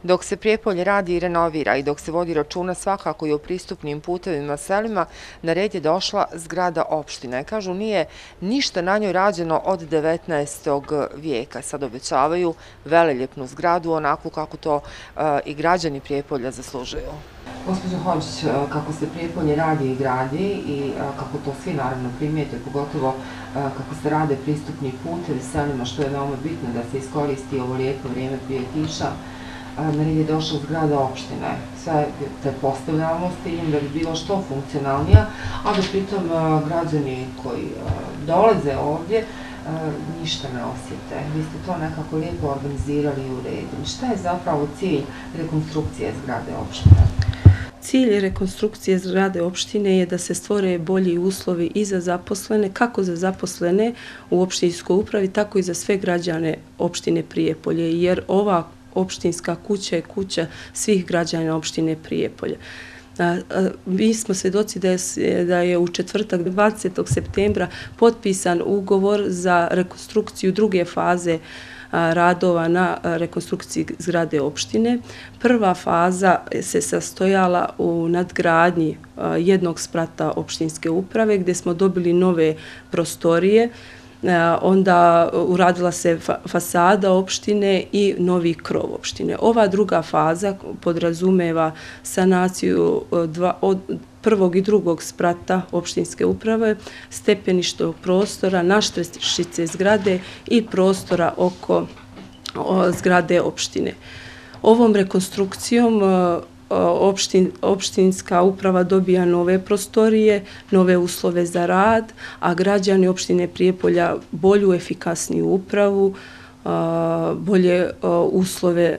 Dok se Prijepolje radi i renovira i dok se vodi računa svakako i o pristupnim putevima selima, na red je došla zgrada opštine. Kažu, nije ništa na njoj rađeno od 19. vijeka. Sad obećavaju veleljepnu zgradu, onako kako to i građani Prijepolja zaslužuju. Gospođo Hodžić, kako se Prijepolje radi i gradi i kako to svi naravno primijete, pogotovo kako se rade pristupni putevi selima, što je veoma bitno da se iskoristi ovo lijepo vrijeme prije kiša, na red je došla zgrada opštine. Sve te postavljamo s tim da bi bilo što funkcionalnija, a da pritom građani koji dolaze ovdje ništa ne osjete. Vi ste to nekako lijepo organizirali i uredili. Šta je zapravo cilj rekonstrukcije zgrade opštine? Cilj rekonstrukcije zgrade opštine je da se stvore bolji uslovi i za zaposlene, kako za zaposlene u opštinskoj upravi, tako i za sve građane opštine Prijepolje, jer ova opštinska kuća je kuća svih građana opštine Prijepolje. Mi smo svjedoci da je u četvrtak 20. septembra potpisan ugovor za rekonstrukciju druge faze radova na rekonstrukciji zgrade opštine. Prva faza se sastojala u nadgradnji jednog sprata opštinske uprave gdje smo dobili nove prostorije. Onda uradila se fasada opštine i novi krov opštine. Ova druga faza podrazumeva sanaciju prvog i drugog sprata opštinske uprave, stepeništog prostora, nadstrešnice zgrade i prostora oko zgrade opštine. Ovom rekonstrukcijom opštinska uprava dobija nove prostorije, nove uslove za rad, a građani opštine Prijepolja bolju, efikasniju upravu, bolje uslove,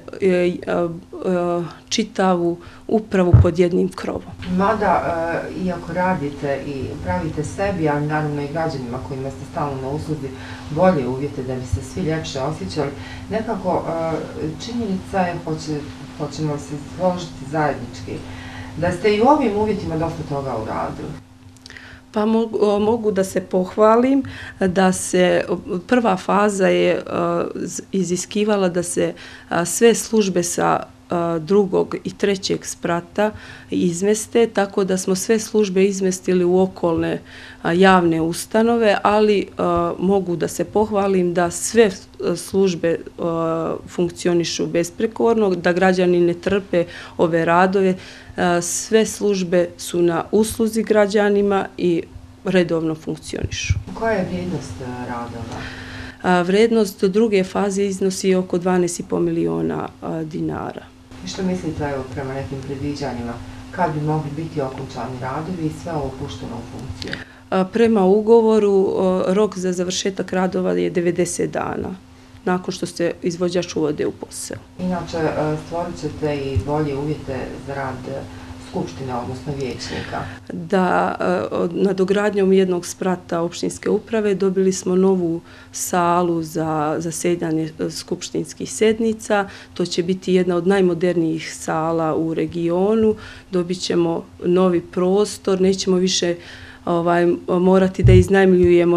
čitavu upravu pod jednim krovom. Mada, iako radite i pravite sebi, ali naravno i građanima kojima ste stalno na usluzi, bolje uvjete da bi se svi ljepše osjećali, nekako činjenica je, hoćemo se složiti zajednički, da ste i u ovim uvjetima dosta toga uradili. Pa mogu da se pohvalim da se prva faza je iziskivala da se sve službe sa drugog i trećeg sprata izmeste, tako da smo sve službe izmestili u okolne javne ustanove, ali mogu da se pohvalim da sve službe funkcionišu besprekorno, da građani ne trpe ove radove. Sve službe su na usluzi građanima i redovno funkcionišu. Koja je vrijednost radova? Vrednost druge faze iznosi oko 12,5 miliona dinara. I što mislite, evo, prema nekim predviđanjima, kad bi mogli biti okončani radovi i sve ovo pušteno u funkciju? Prema ugovoru, rok za završetak radova je 90 dana, nakon što se izvođač uvode u posao. Inače, stvorit ćete i bolje uvjete za rad skupštine, odnosno vijećnika. Da, nadogradnjom jednog sprata opštinske uprave dobili smo novu salu za zasedanje skupštinskih sednica. To će biti jedna od najmodernijih sala u regionu. Dobit ćemo novi prostor, nećemo više morati da iznajmljujemo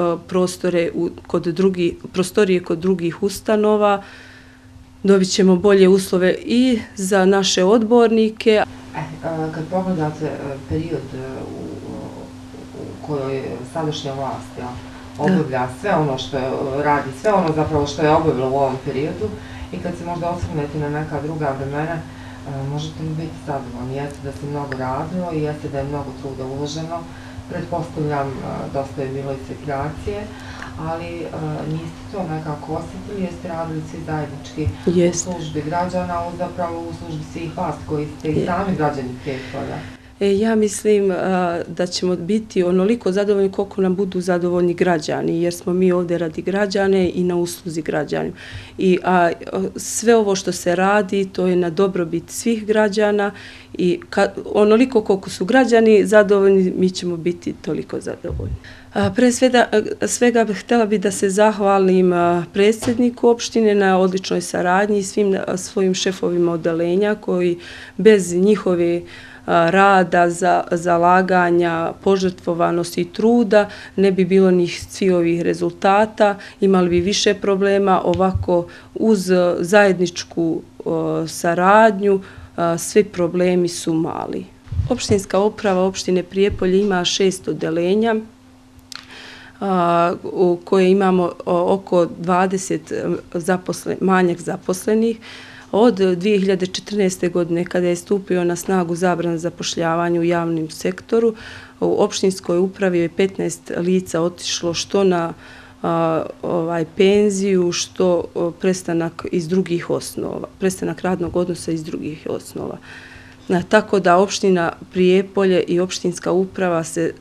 prostorije kod drugih ustanova. Dobit ćemo bolje uslove i za naše odbornike. Kad pogledate period u kojoj sadašnja vlast obavlja sve ono što radi, sve ono zapravo što je obavilo u ovom periodu i kad se možda osvrnete na neka druga vremena, možete li biti zadovoljni? Jeste da se mnogo radilo i jeste da je mnogo truda uloženo. Pretpostavljam, dosta je bilo i spekulacije, ali niste to nekako osjetili, jeste radili svi zajednički u službi građana, zapravo u službi svih vas koji ste i sami građani Prijepolja. Ja mislim da ćemo biti onoliko zadovoljni koliko nam budu zadovoljni građani, jer smo mi ovdje radi građane i na usluzi građanima. A sve ovo što se radi, to je na dobrobit svih građana i onoliko koliko su građani zadovoljni, mi ćemo biti toliko zadovoljni. Pre svega htjela bih da se zahvalim predsjedniku opštine na odličnoj saradnji i svim svojim šefovima odeljenja koji bez njihove rada, zalaganja, požrtvovanosti i truda ne bi bilo ni svih ovih rezultata, imali bi više problema. Ovako uz zajedničku saradnju svi problemi su mali. Opštinska uprava opštine Prijepolje ima 6 odeljenja u koje imamo oko 20 manjak zaposlenih. Od 2014. godine kada je stupio na snagu zabrana zapošljavanja u javnom sektoru, u opštinskoj upravi je 15 lica otišlo što na penziju, što prestanak iz drugih osnova, prestanak radnog odnosa iz drugih osnova. Tako da opština Prijepolje i opštinska uprava se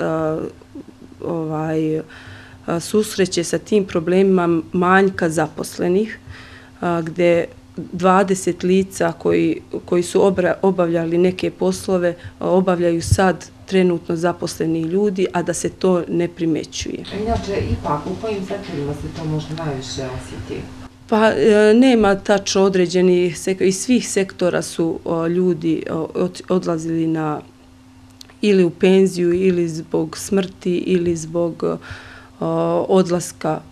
susreće sa tim problemima manjka zaposlenih, gde 20 lica koji su obavljali neke poslove obavljaju sad trenutno zaposleni ljudi, a da se to ne primećuje. Inače, ipak, u kojim sektorima se to možda najviše osjeti? Pa nema tačno određenih sektora, iz svih sektora su ljudi odlazili ili u penziju, ili zbog smrti, ili zbog odlaska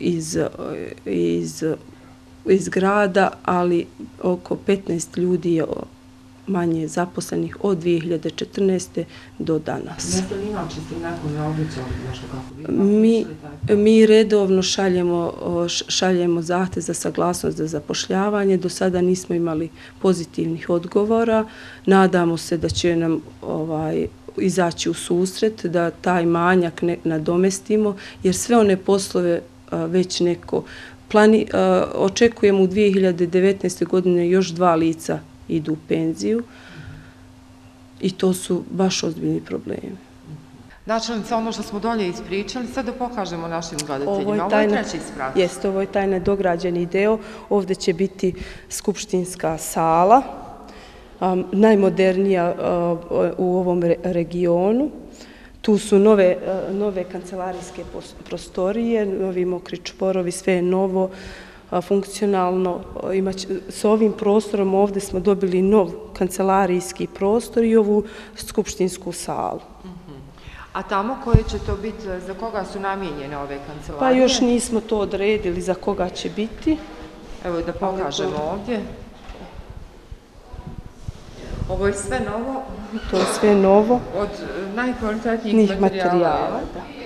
iz grada, ali oko 15 ljudi je manje zaposlenih od 2014. do danas. Jeste li inače ste nekome obećali nešto kako bi? Mi redovno šaljemo zahtev za saglasnost za zapošljavanje. Do sada nismo imali pozitivnih odgovora. Nadamo se da će nam izaći u susret, da taj manjak nadomestimo, jer sve one poslove već neko očekujemo u 2019. godine još 2 lica idu u penziju i to su baš ozbiljni problemi. Načelnica, ono što smo dolje ispričali, sad da pokažemo našim gledateljima. Ovo je treći sprat. Jeste, ovo je taj nedograđeni deo. Ovdje će biti skupštinska sala, najmodernija u ovom regionu. Tu su nove kancelarijske prostorije, novi mokri čvorovi, sve je novo, funkcionalno. S ovim prostorom ovdje smo dobili nov kancelarijski prostor i ovu skupštinsku salu. A tamo koje će to biti, za koga su namijenjene ove kancelarije? Pa još nismo to odredili za koga će biti. Evo da pokažemo ovdje. Ovo je sve novo? To je sve novo. Od najkvalitetnijih materijala.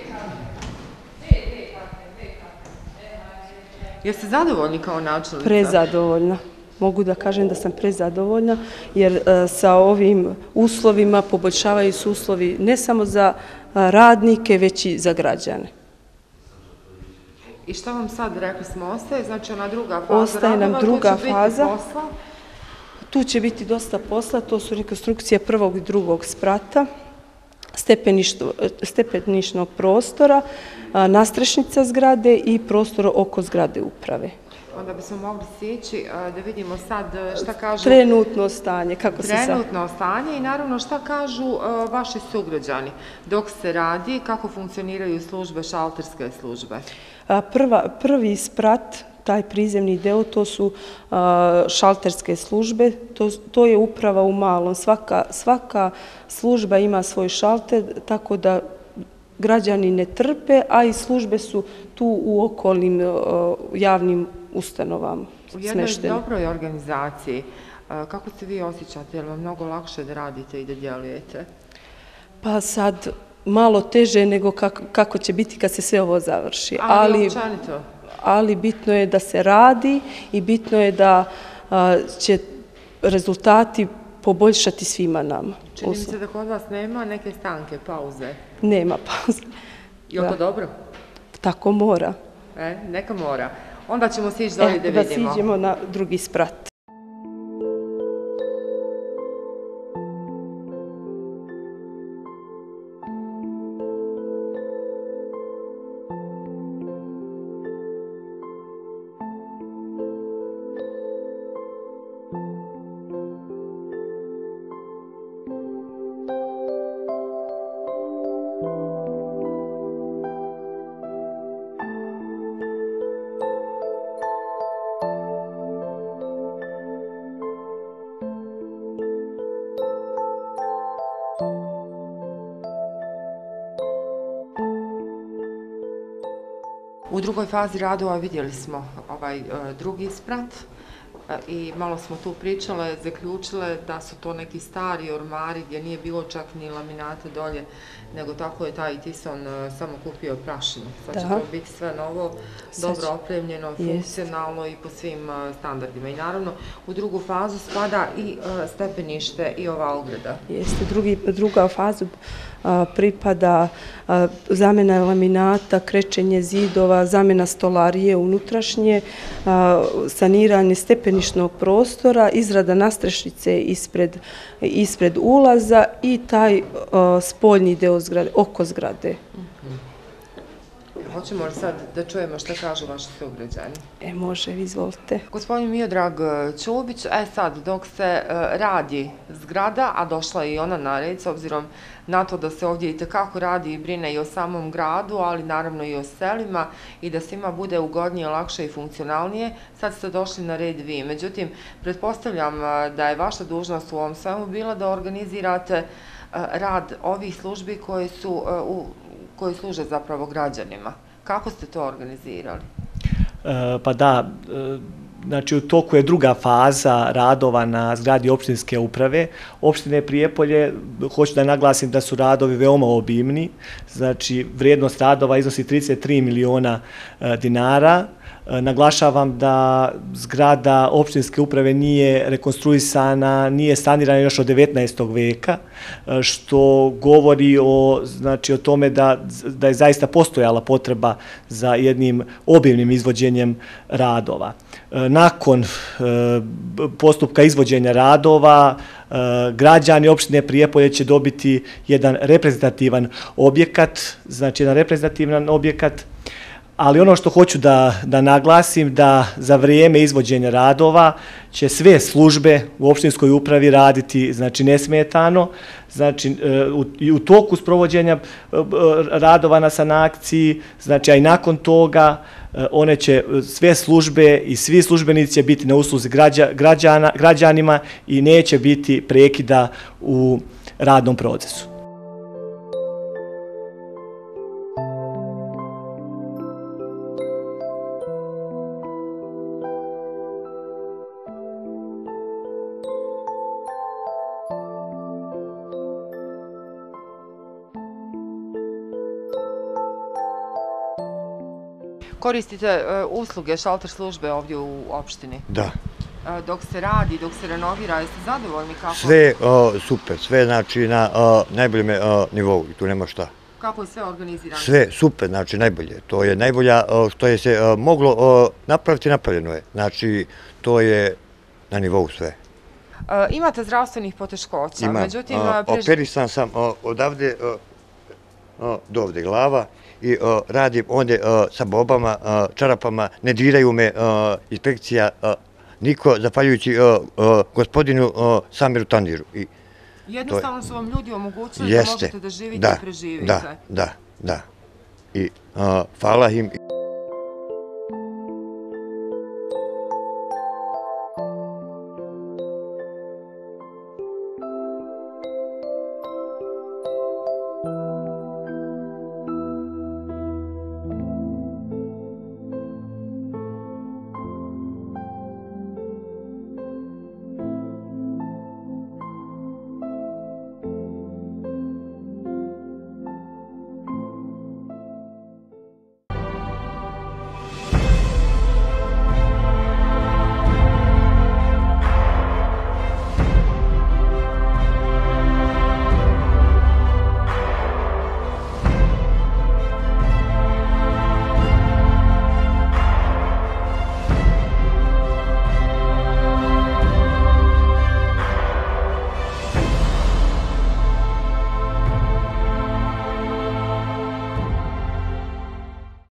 Jeste zadovoljni kao načelnica? Prezadovoljna. Mogu da kažem da sam prezadovoljna, jer sa ovim uslovima poboljšavaju se uslovi ne samo za radnike, već i za građane. I šta vam sad, rekli smo, ostaje? Znači ona druga faza? Ostaje nam druga faza. Tu će biti dosta posla, to su rekonstrukcija prvog i drugog sprata, stepenišnog prostora, nastrešnica zgrade i prostor oko zgrade uprave. Onda bismo mogli sjeći da vidimo sad šta kažu... Trenutno stanje, kako se sad... Trenutno stanje i naravno šta kažu vaši sugrađani dok se radi, kako funkcioniraju službe, šalterske službe? Prvi sprat, taj prizemni deo, to su šalterske službe, to je uprava u malom. Svaka služba ima svoj šalter, tako da građani ne trpe, a i službe su tu u okolnim javnim ustanovama smeštene. U jednoj dobroj organizaciji, kako se vi osjećate? Je li vam mnogo lakše da radite i da djelujete? Pa sad malo teže nego kako će biti kad se sve ovo završi. Ali bitno je da se radi i bitno je da će rezultati poboljšati svima nama. Čini mi se da kod vas nema neke stanke, pauze. Nema pauze. Je li to dobro? Tako mora. Neka mora. Onda ćemo sići dolje da vidimo. Da siđemo na drugi sprat. U drugoj fazi radova vidjeli smo ovaj drugi sprat i malo smo tu pričale, zaključile da su to neki stari ormari gdje nije bilo čak ni laminata dolje, nego tako je taj Tison samo kupio prašinu. Sad će to biti sve novo, dobro opremljeno, funkcionalno i po svim standardima. I naravno u drugu fazu spada i stepenište i ova ograda. Jeste, druga faza pripada zamjena laminata, krečenje zidova, zamjena stolarije unutrašnje, saniranje stepenišnog prostora, izrada nastrešnice ispred ulaza i taj spoljni deo zgrade, oko zgrade. Hoćemo li sad da čujemo šta kažu vaši sugrađani? Može, izvolite. Gospodin Miodrag Ćubić, sad dok se radi zgrada, a došla je i ona na red, s obzirom na to da se ovdje itekako radi i brine i o samom gradu, ali naravno i o selima i da svima bude ugodnije, lakše i funkcionalnije, sad ste došli na red vi. Međutim, pretpostavljam da je vaša dužnost u ovom svemu bila da organizirate rad ovih službi koji služe zapravo građanima. Kako ste to organizirali? Pa da, znači u toku je druga faza radova na zgradi opštinske uprave. Opštine Prijepolje, hoću da naglasim da su radovi veoma obimni, znači vrijednost radova iznosi 33 miliona dinara. Naglašavam da zgrada opštinske uprave nije rekonstruisana, nije sanirana još od 19. veka, što govori o tome da je zaista postojala potreba za jednim obimnim izvođenjem radova. Nakon postupka izvođenja radova, građani opštine Prijepolje će dobiti jedan reprezentativan objekat, ali ono što hoću da naglasim, da za vrijeme izvođenja radova će sve službe u opštinskoj upravi raditi nesmetano, znači i u toku sprovođenja radova na sanaciji, znači a i nakon toga one će, sve službe i svi službenici će biti na usluzi građanima i neće biti prekida u radnom procesu. Koristite usluge šalter službe ovdje u opštini? Da. Dok se radi, dok se renovira, jeste zadovoljni kako? Sve super, sve znači na najboljem nivou i tu nema šta. Kako je sve organizirano? Sve super, znači najbolje. To je najbolja što je se moglo napraviti, napravljeno je. Znači to je na nivou sve. Imate zdravstvenih poteškoća, međutim... Operisan sam odavde do ovde glava i radim ovde sa bobama, čarapama, ne diraju me inspekcija, niko, zahvaljujući gospodinu Samiru Tandiru. Jednostavno su vam ljudi omogućili da možete da živite i preživite. Da. I hvala im.